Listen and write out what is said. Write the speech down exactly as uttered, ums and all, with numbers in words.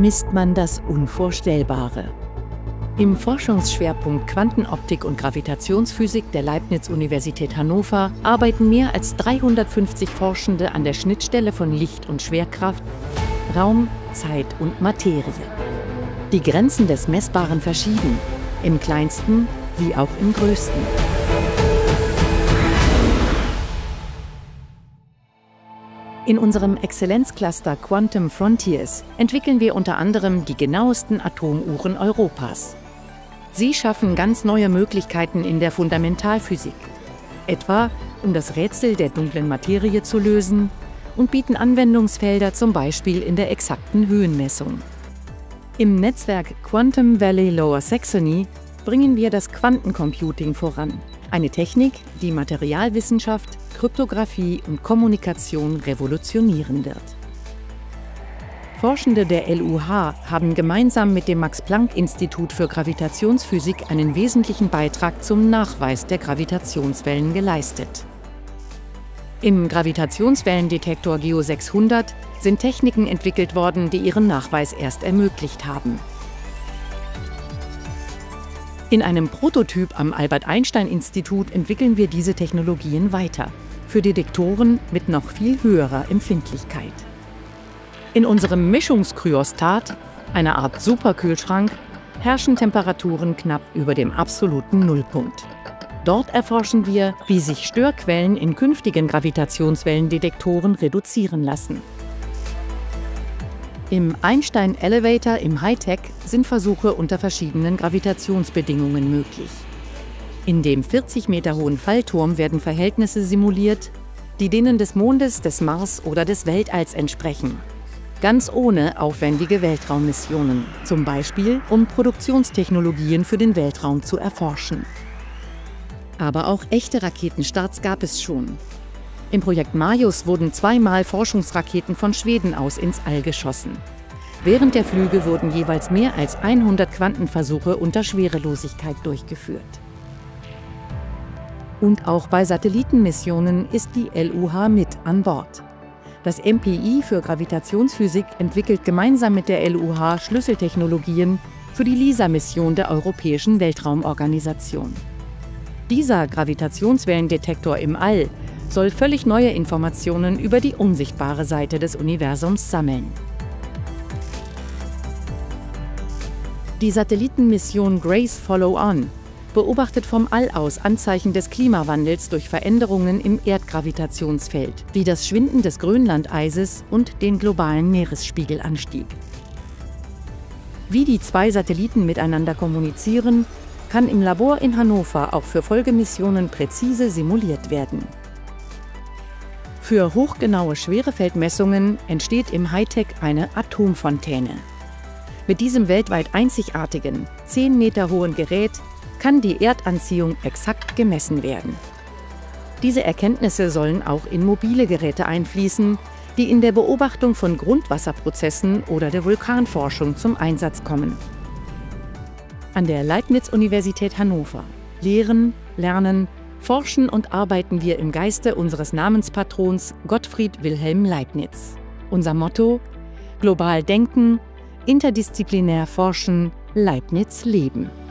misst man das Unvorstellbare. Im Forschungsschwerpunkt Quantenoptik und Gravitationsphysik der Leibniz-Universität Hannover arbeiten mehr als dreihundertfünfzig Forschende an der Schnittstelle von Licht und Schwerkraft, Raum, Zeit und Materie. Die Grenzen des Messbaren verschieden, im Kleinsten wie auch im Größten. In unserem Exzellenzcluster Quantum Frontiers entwickeln wir unter anderem die genauesten Atomuhren Europas. Sie schaffen ganz neue Möglichkeiten in der Fundamentalphysik, etwa um das Rätsel der dunklen Materie zu lösen, und bieten Anwendungsfelder zum Beispiel in der exakten Höhenmessung. Im Netzwerk Quantum Valley Lower Saxony bringen wir das Quantencomputing voran, eine Technik, die Materialwissenschaft, Kryptographie und Kommunikation revolutionieren wird. Forschende der L U H haben gemeinsam mit dem Max-Planck-Institut für Gravitationsphysik einen wesentlichen Beitrag zum Nachweis der Gravitationswellen geleistet. Im Gravitationswellendetektor G E O sechshundert sind Techniken entwickelt worden, die ihren Nachweis erst ermöglicht haben. In einem Prototyp am Albert-Einstein-Institut entwickeln wir diese Technologien weiter, für Detektoren mit noch viel höherer Empfindlichkeit. In unserem Mischungskryostat, einer Art Superkühlschrank, herrschen Temperaturen knapp über dem absoluten Nullpunkt. Dort erforschen wir, wie sich Störquellen in künftigen Gravitationswellendetektoren reduzieren lassen. Im Einstein Elevator im Hightech sind Versuche unter verschiedenen Gravitationsbedingungen möglich. In dem vierzig Meter hohen Fallturm werden Verhältnisse simuliert, die denen des Mondes, des Mars oder des Weltalls entsprechen. Ganz ohne aufwendige Weltraummissionen, zum Beispiel um Produktionstechnologien für den Weltraum zu erforschen. Aber auch echte Raketenstarts gab es schon. Im Projekt Marius wurden zweimal Forschungsraketen von Schweden aus ins All geschossen. Während der Flüge wurden jeweils mehr als hundert Quantenversuche unter Schwerelosigkeit durchgeführt. Und auch bei Satellitenmissionen ist die L U H mit an Bord. Das M P I für Gravitationsphysik entwickelt gemeinsam mit der L U H Schlüsseltechnologien für die LISA-Mission der Europäischen Weltraumorganisation. Dieser Gravitationswellendetektor im All soll völlig neue Informationen über die unsichtbare Seite des Universums sammeln. Die Satellitenmission Grace Follow-On beobachtet vom All aus Anzeichen des Klimawandels durch Veränderungen im Erdgravitationsfeld, wie das Schwinden des Grönlandeises und den globalen Meeresspiegelanstieg. Wie die zwei Satelliten miteinander kommunizieren, kann im Labor in Hannover auch für Folgemissionen präzise simuliert werden. Für hochgenaue Schwerefeldmessungen entsteht im Hightech eine Atomfontäne. Mit diesem weltweit einzigartigen, zehn Meter hohen Gerät kann die Erdanziehung exakt gemessen werden. Diese Erkenntnisse sollen auch in mobile Geräte einfließen, die in der Beobachtung von Grundwasserprozessen oder der Vulkanforschung zum Einsatz kommen. An der Leibniz-Universität Hannover lehren, lernen, forschen und arbeiten wir im Geiste unseres Namenspatrons Gottfried Wilhelm Leibniz. Unser Motto: global denken, interdisziplinär forschen, Leibniz leben.